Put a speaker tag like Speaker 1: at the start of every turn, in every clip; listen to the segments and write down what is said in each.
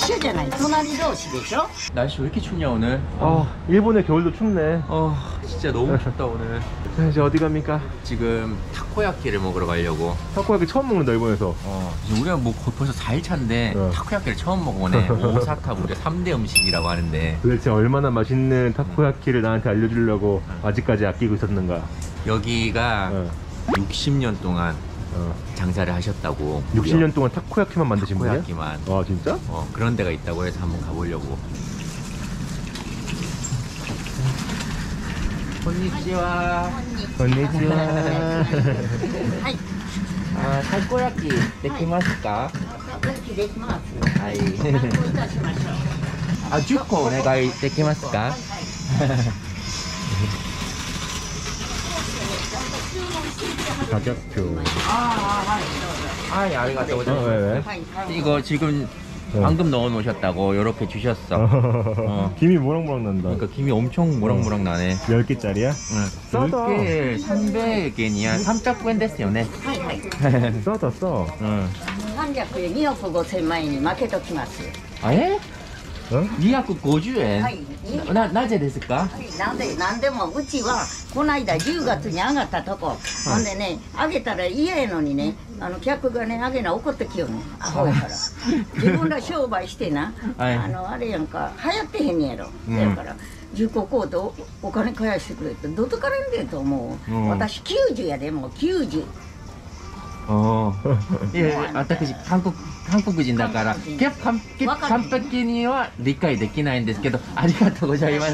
Speaker 1: 緒じゃない。隣同士でしょ。
Speaker 2: 날씨 왜 이렇게 춥냐 오늘?
Speaker 3: 일본의 겨울도 춥네.
Speaker 2: 진짜 너무 춥다 오늘.
Speaker 3: 자, 이제 어디 갑니까?
Speaker 2: 지금 타코야키를 먹으러 가려고.
Speaker 3: 타코야키 처음 먹는다, 일본에서.
Speaker 2: 지금 우리가 뭐 벌써 4일차인데 타코야키를 처음 먹어보네. 오사카 무려 3대 음식이라고 하는데
Speaker 3: 도대체 얼마나 맛있는 타코야키를 나한테 알려주려고 아직까지 아끼고 있었는가.
Speaker 2: 여기가 60년 동안 장사를 하셨다고.
Speaker 3: 60년 동안 타코야키만 만드신 분이야?
Speaker 2: 타코야키만.
Speaker 3: 아, 진짜?
Speaker 2: 그런 데가 있다고 해서 한번 가보려고. konnichiwa.
Speaker 3: konnichiwa.
Speaker 1: はい。
Speaker 2: たこ焼きできますか？
Speaker 1: たこ焼きできます。
Speaker 2: はい。
Speaker 1: 担当いたしましょう。
Speaker 2: 10個お願いできますか？
Speaker 3: 가격표.
Speaker 2: 아리가또
Speaker 3: 왜, 왜?
Speaker 2: 이거 지금 방금 넣어 놓으셨다고 이렇게 주셨어.
Speaker 3: 김이 모락모락 난다.
Speaker 2: 그러니까 김이 엄청 모락모락 나네.
Speaker 3: 10개짜리야? 싸다.
Speaker 2: 10개 300엔이야. 300엔 됐어요, 네.
Speaker 1: はいはい。
Speaker 3: 싸다, 싸.
Speaker 1: 300円2億5千万円に負けときます。
Speaker 2: 에?
Speaker 3: 어?
Speaker 2: 250円?
Speaker 1: はい。
Speaker 2: なぜですか?
Speaker 1: なんでもうちはこの間10月に上がったとこ、ほんでね上げたら嫌やのにね、客がね上げな怒ってきよね、アホやから自分ら商売してな、あれやんか流行ってへんねやろ、だから10個買うとお金返してくれってどつかれんでと思う、私90やでもう90。
Speaker 2: 예,私韓国人だから完璧には理解できないんですけど、ありがとうございます。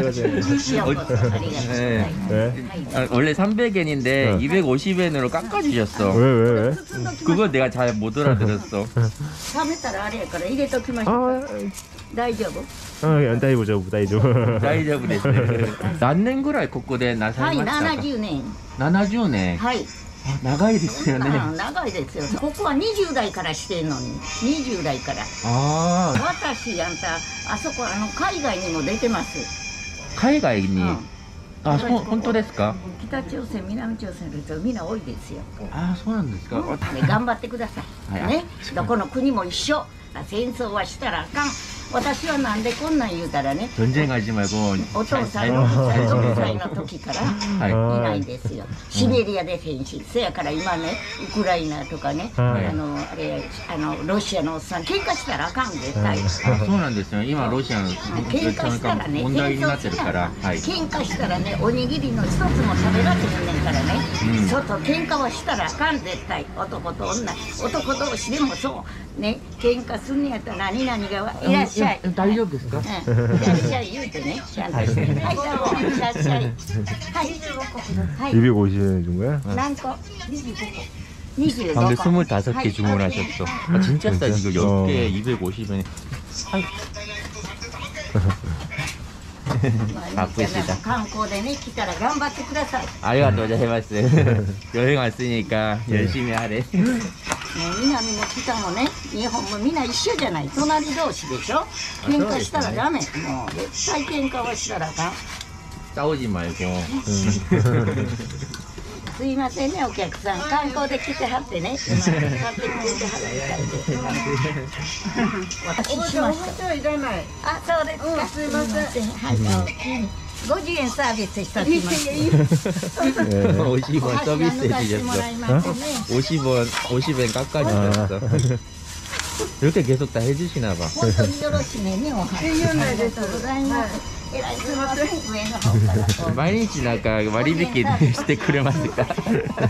Speaker 2: 원래 300엔인데 250엔으로 깎아주셨어.
Speaker 3: 왜?
Speaker 2: 그거 내가 잘 못 알아들었어.
Speaker 1: 冷めたらあれやから入れときましょう。大丈夫？
Speaker 3: 다이브 다이브.
Speaker 2: 大丈夫です。何年ぐらいここでなさいましたか？
Speaker 1: はい、70年。
Speaker 2: 70年。
Speaker 1: はい。
Speaker 2: 長いですよね。
Speaker 1: 長いですよ。ここは20代からしてんのに、20代から。私あんたあそこ海外にも出てます。
Speaker 2: 海外に？本当ですか？
Speaker 1: 北朝鮮、南朝鮮の人みんな多いですよ。
Speaker 2: そうなんですか。
Speaker 1: 頑張ってください。ね、どこの国も一緒。戦争はしたらあかん。私はなんでこんなん言うたらね、
Speaker 2: 전쟁하지 말고
Speaker 1: お父さん6歳の時からいないんですよ。シベリアで戦死。せやから今ね、ウクライナとかね、ロシアのおっさん喧嘩したらあかん絶対。
Speaker 2: そうなんですよ。今ロシアの
Speaker 1: 喧嘩したらね、
Speaker 2: 問題になってるから。
Speaker 1: 喧嘩したらね、おにぎりの一つも食べられへんねんからね。外喧嘩はしたらあかん絶対。男と女、男同士でもそうね、喧嘩すんねやったら何々がいらっしゃい。
Speaker 2: 大丈夫ですか？
Speaker 1: いらっしゃい言うてね、ちゃんとして。はい、どうもいらっしゃい。はい、
Speaker 3: 250엔 준 거야?
Speaker 1: 何個？25個。
Speaker 2: 근데 25개 주문하셨어. 진짜 싸 지금 10개에 250엔. 바쁘시다.
Speaker 1: 観光でね来たら頑張ってください。
Speaker 2: 아리가또 고자이마스. 여행 왔으니까 열심히 하래.
Speaker 1: 南も北もね、日本もみんな一緒じゃない。隣同士でしょ。喧嘩したらダメ。もう絶対喧嘩はしたらあかん。
Speaker 2: 싸우지 말고.
Speaker 1: すいませんね、お客さん。観光で来てはってね。買ってくれてはるみたいで。私しました。いらない。あ、そうですか。すいません。はい。 50円サービスしておきます。
Speaker 2: 50원 서비스 해주셨어. 50원 깎아주셨어. 이렇게 계속 다 해주시나 봐.
Speaker 1: 本当によろしいね、ね、お話。ありがとうございます。えらいすみません、上の方から。
Speaker 2: 毎日なんか割引してくれますか？
Speaker 1: どう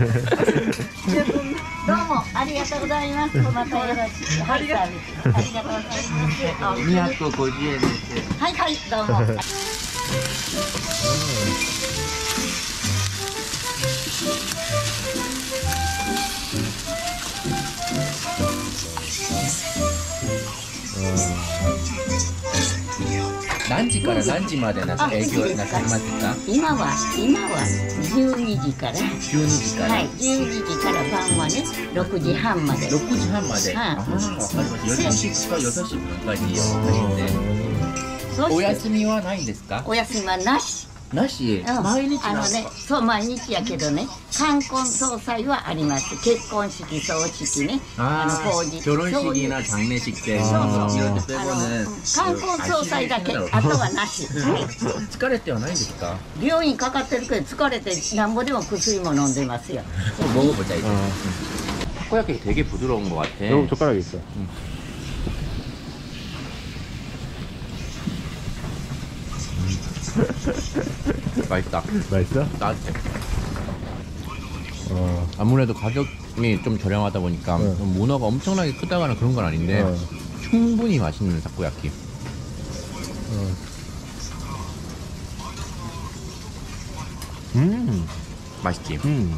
Speaker 1: もありがとうございます。またよろしく。はい、サービス。ありがとうございます。
Speaker 2: 250円です。
Speaker 1: はいはい、どうも。
Speaker 2: 何時から何時まで営業なさいますか？
Speaker 1: 今は12時から。
Speaker 2: 12時から。
Speaker 1: はい、12時から晩はね、6時半まで。
Speaker 2: 6時半まで。わかりました。4時から6時半まで。お休みはないんですか？
Speaker 1: お休みはなし。
Speaker 2: なし、
Speaker 1: うん
Speaker 2: 毎日なの。
Speaker 1: そう毎日やけどね冠婚葬祭はあります結婚式葬式ね法事
Speaker 2: 결혼식이나 장례식 때 이럴 때 빼고는
Speaker 1: 冠婚葬祭だけあとはなし
Speaker 2: 疲れてはないんですか？
Speaker 1: 病院かかってるけど疲れてなんぼでも薬も飲んでますよ
Speaker 2: 먹어보자 이제. 타코야키 되게 부드러운 것 같아.
Speaker 3: 여기 젓가락 있어.
Speaker 2: 맛있다.
Speaker 3: 맛있어?
Speaker 2: 따뜻해. 아무래도 가격이 좀 저렴하다 보니까 문어가 엄청나게 크다거나 그런 건 아닌데 충분히 맛있는 타코야키. 맛있지?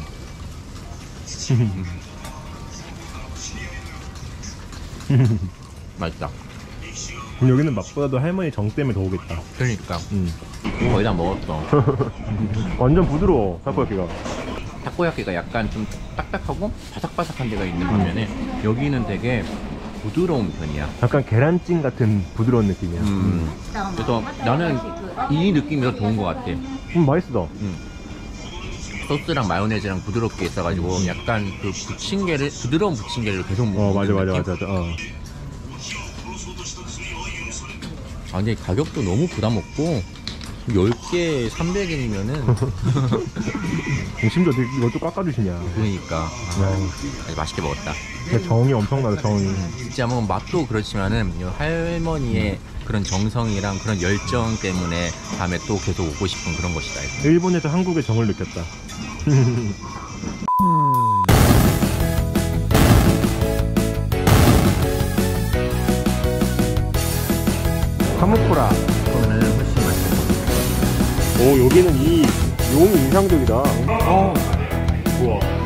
Speaker 2: 맛있다.
Speaker 3: 여기는 맛보다도 할머니 정 때문에 더 오겠다.
Speaker 2: 그러니까 거의 다 먹었어.
Speaker 3: 완전 부드러워 타코야키가.
Speaker 2: 타코야키가 약간 좀 딱딱하고 바삭바삭한 데가 있는 반면에 여기는 되게 부드러운 편이야.
Speaker 3: 약간 계란찜 같은 부드러운 느낌이야.
Speaker 2: 그래서 나는 이 느낌이 더 좋은 것 같아.
Speaker 3: 맛있어.
Speaker 2: 소스랑 마요네즈랑 부드럽게 있어가지고 약간 그 부침개를 부드러운 부침개를 계속 먹는
Speaker 3: 맞아.
Speaker 2: 느낌? 아 근데 가격도 너무 부담 없고 10개 300엔이면은
Speaker 3: 심지어 이것도 깎아주시냐.
Speaker 2: 그러니까 아주 맛있게 먹었다.
Speaker 3: 정이 엄청나다 정이.
Speaker 2: 진짜 뭐 맛도 그렇지만은 이 할머니의 그런 정성이랑 그런 열정 때문에 다음에 또 계속 오고 싶은 그런 것이다.
Speaker 3: 일본에서 한국의 정을 느꼈다. 카무코라.
Speaker 2: 이거는 훨씬 맛있어.
Speaker 3: 오 여기는 이 용이 인상적이다. 우와.